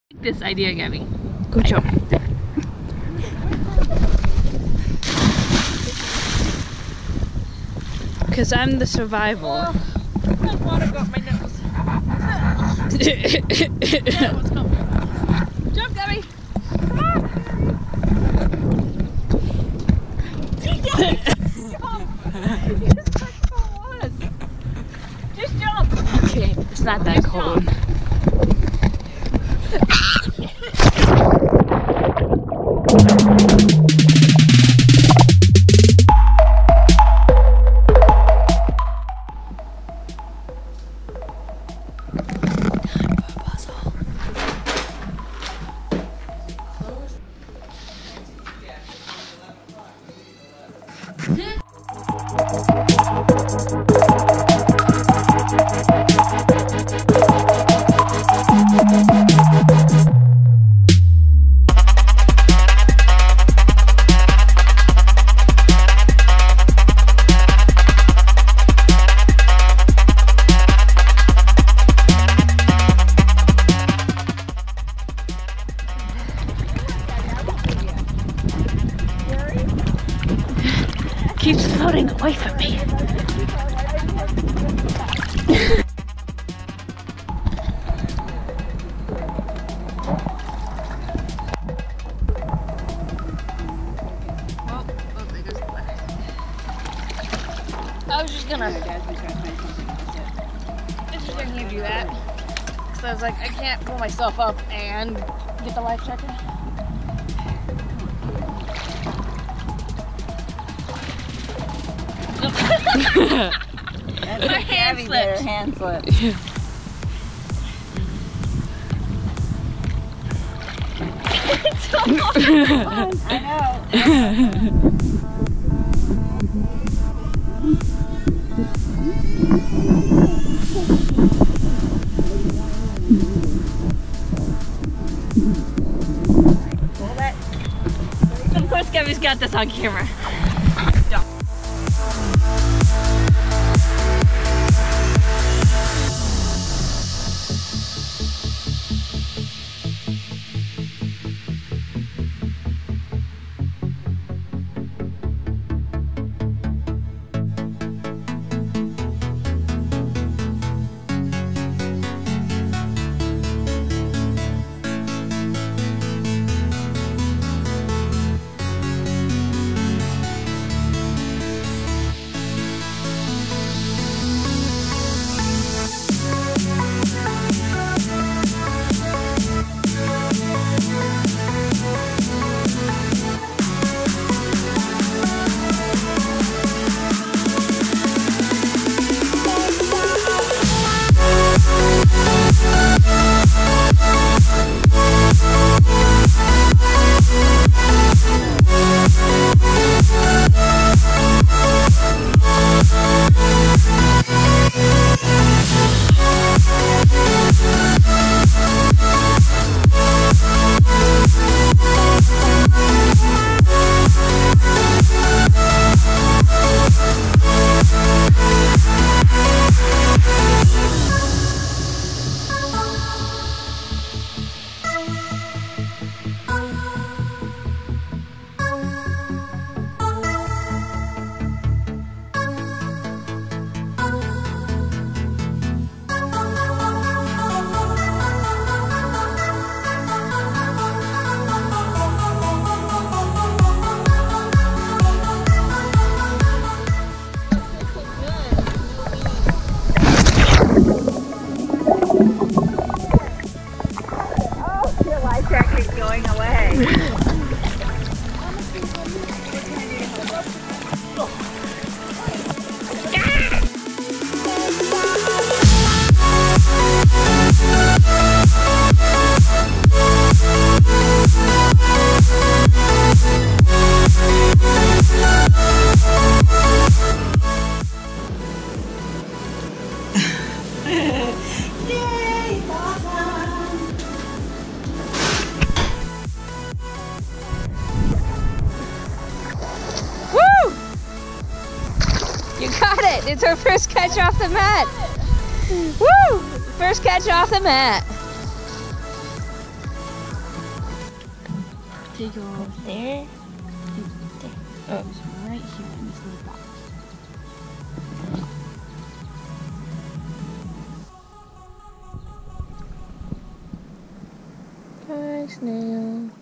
This idea, Gabby. Good job. Because I'm the survival. Oh, my water got my nose. That was coming. Jump, Gabby. Just jump. Okay, it's not that cold. Keeps floating away from me. I was just gonna do that. Because I was like, I can't pull myself up and get the life jacket. That's my hand slipped. Hand slipped. It's so fun. I know. Of course, Gabby's got this on camera. Going away. Yay! Awesome! Woo! You got it! It's her first catch off the mat! Woo! First catch off the mat! take her off. There. There. It's right here in this little box. Hi, snail.